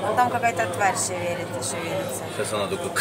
Ну там какая-то тварь шевелится. Сейчас она только...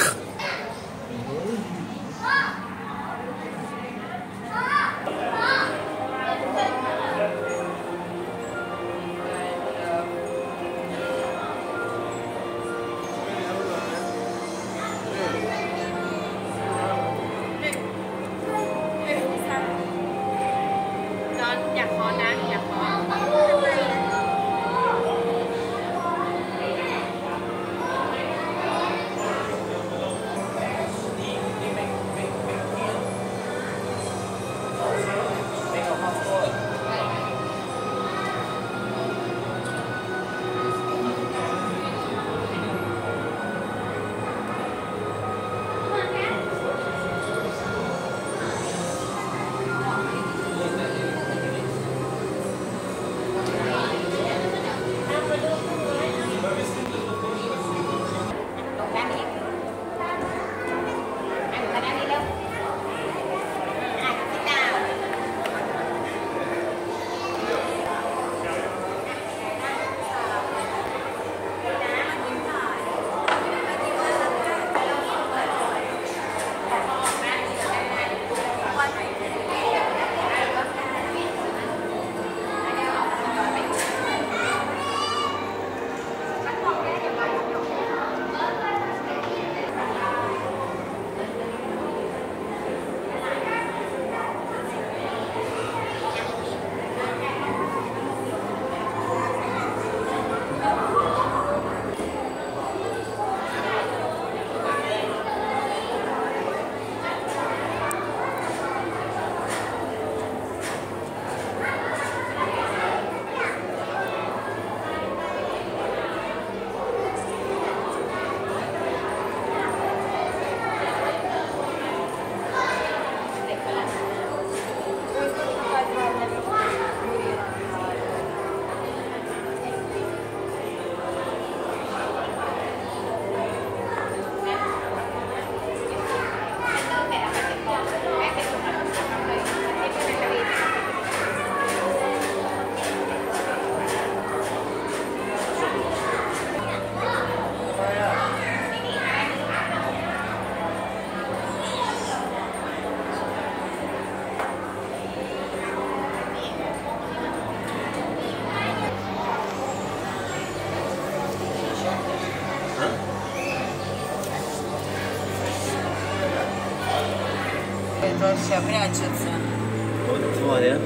Вообще прячется. Вот тварь, а?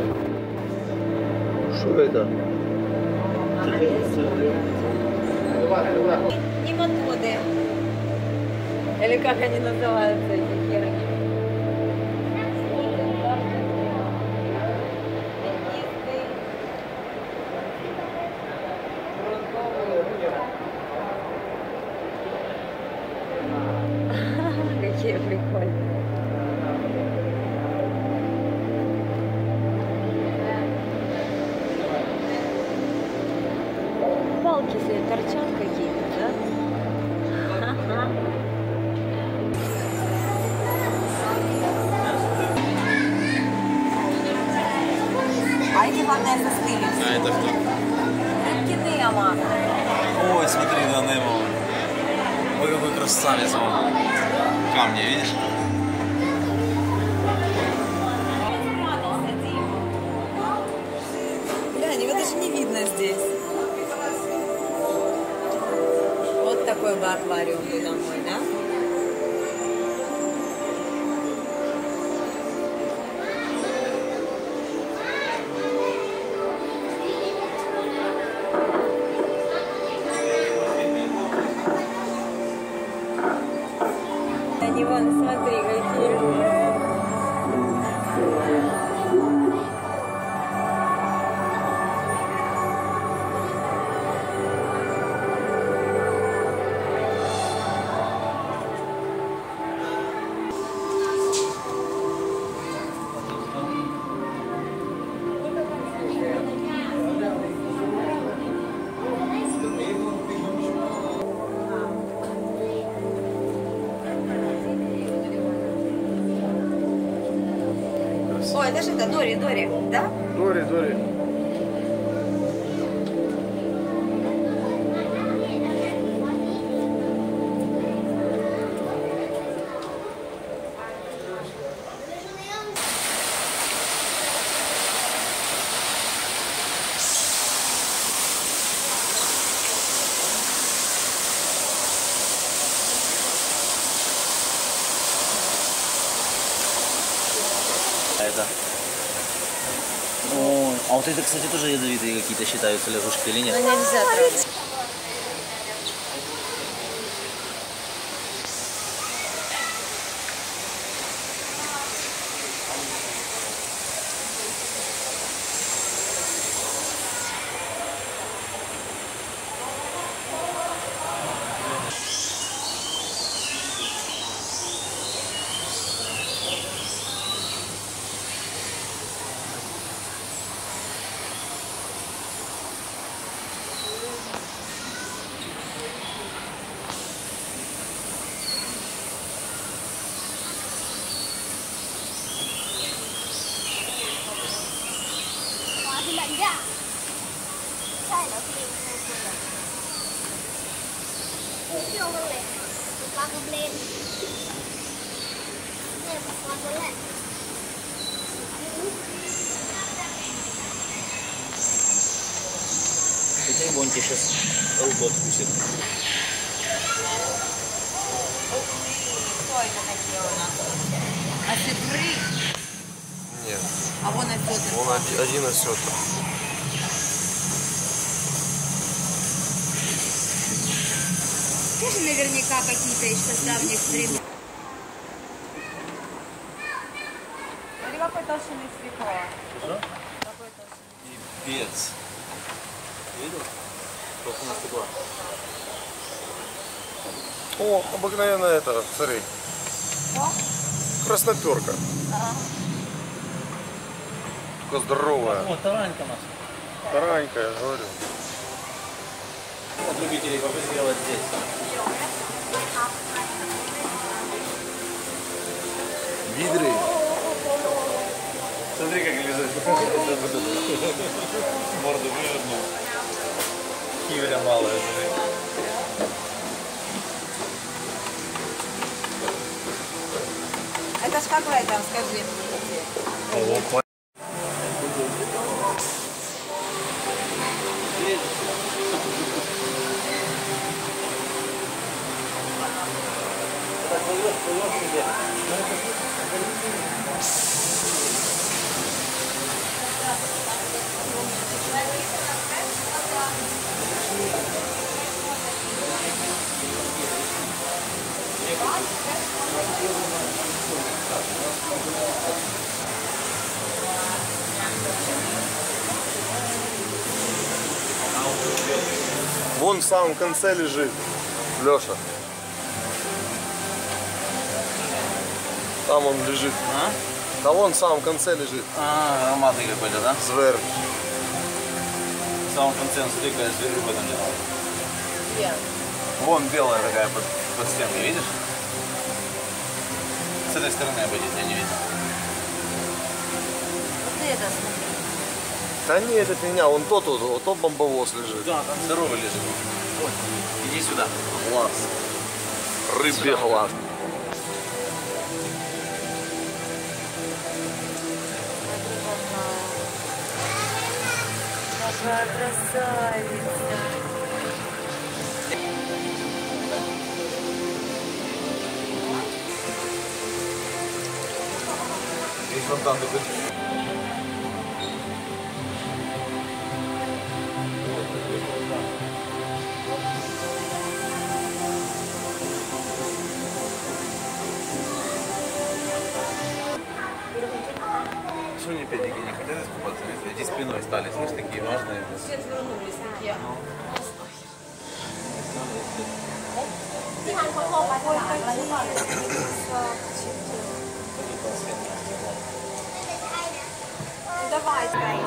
Что это? Нематоды. Или как они называются, эти херни? Какие прикольные. Палки себе торчат какие-то, да? А эти главное застыли. А это кто? Это Немо. Ой, смотри на Немо. Ой, какой красавец он. Камни, видишь? Глянь, его даже не видно здесь. Вот такой бы аквариум бы домой, да? Они вон, смотри, какие. Ой, это же это Дори, да? Дори. Это. О, а вот это, кстати, тоже ядовитые какие-то считаются лягушки или нет? Ну нельзя трогать. Это вон тебе сейчас руку откусит. Кто это такие у нас? Осетры? Нет, А вон осетр. он один осетр. Тоже наверняка какие-то еще с давних времен. Или какой толщины свекла? Что? Какой толщины? Пипец. Видел? Просто на стекла. О, обыкновенная это, смотри. Красноперка. Такая здоровая. О, таранька наша. Таранька, я говорю. От любителей попрыгивать здесь. Видры. Смотри, как лежит. Морду вывернул. Кивля малая. Это ж какая там, скажи. Вон в самом конце лежит Леша. Там он лежит. А? Да вон в самом конце лежит. А, ароматный какой-то, да? Зверь. В самом конце он стыкает зверю в этом дело. Где? Вон белая такая под стенкой, видишь? С этой стороны обойдет, я не видно. Вот это смотри. Да не, это фигня, вон тот бомбовоз лежит. Да, там здоровый лежит. Вот, иди сюда. Глаз. Рыбий глаз. Какая красавица. И фонтан такой. Что они опять-таки не хотят искупаться? Эти спиной стали, слышь, такие важные. Все развернулись такие. Давай,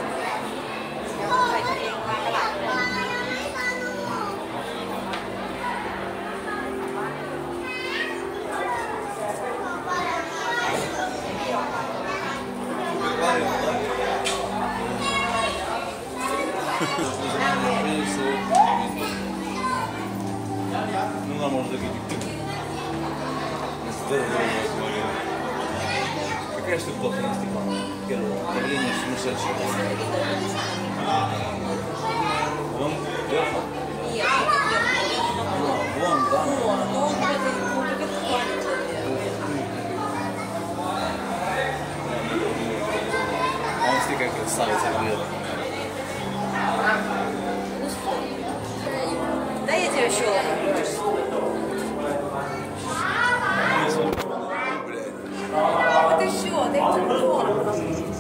Ну, нам можно такие. Какая штука плохо не стекла? Первое, давление сумасшедшее. Вон вверху? Нет, Вон, да. но он где-то палец. красавица крылья. Да я тебя щелкаю. Вот еще, дай телефон.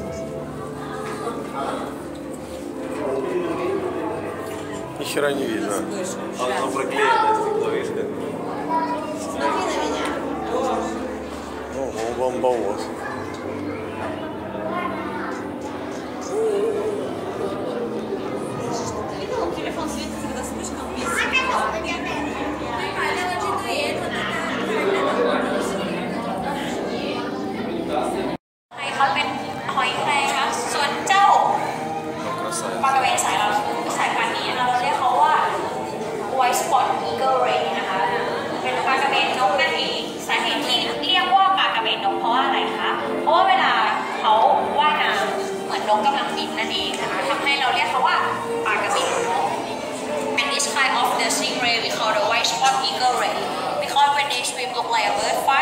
Ни хера не видно. Оно проклеено стекло, видишь как? Смотри на меня. Ого, бомбовоз. Телефон светится, когда слишком близко. เขาเป็นหอยแครงครับส่วนเจ้า Красавица. ปลากระเบนสายพันธุ์นี้เราเรียกเขาว่า White Spot Eagle Ray นะคะเป็นปลากระเบนนกนั่นเองสาเหตุที่เรียกว่าปลากระเบนนกเพราะว่าอะไรคะเพราะว่าเวลาเขาว่ายน้ำเหมือนนกกำลังบินนั่นเองนะคะทำให้เราเรียกเขาว่าปลากระเบนนก And this kind of the stingray we call the white spot eagle ray because when they swim look like a bird